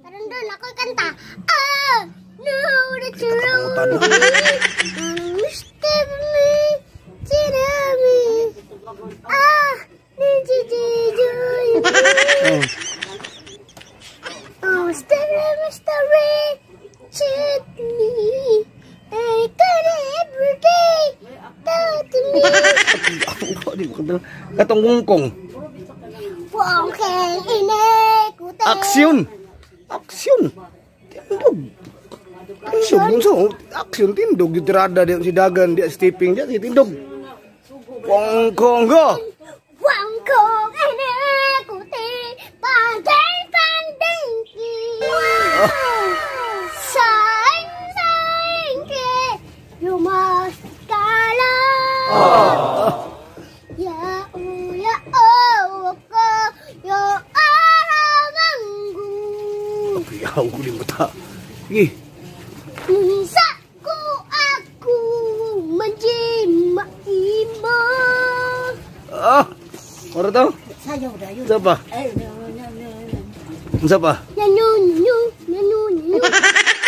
Karon doon ako kanta. Ah, no, that's wrong. Step me, tirami. Ah, nijijijoy. Oh, step me, cheat me. I got it every day. Talk to me. Katong ngungkong. Wongkeng ini kute. Aksyon. Aksyon. Tindog. Aksyon so. Aksyon tindog di tirada dia si dagan dia stepping dia si tindog. Wongkong go. Wongkong ini kute. Pandai pandai ki. Saing saing ke. You must kalah. Ya uya oh ko yo arabanggu. Ya aku di mata. Ih. Saku aku menjimaimu. Ah. Orang tahu? Saya udah yuk. Siapa? Siapa? Nyanyu nyanyu nyanyu nyanyu.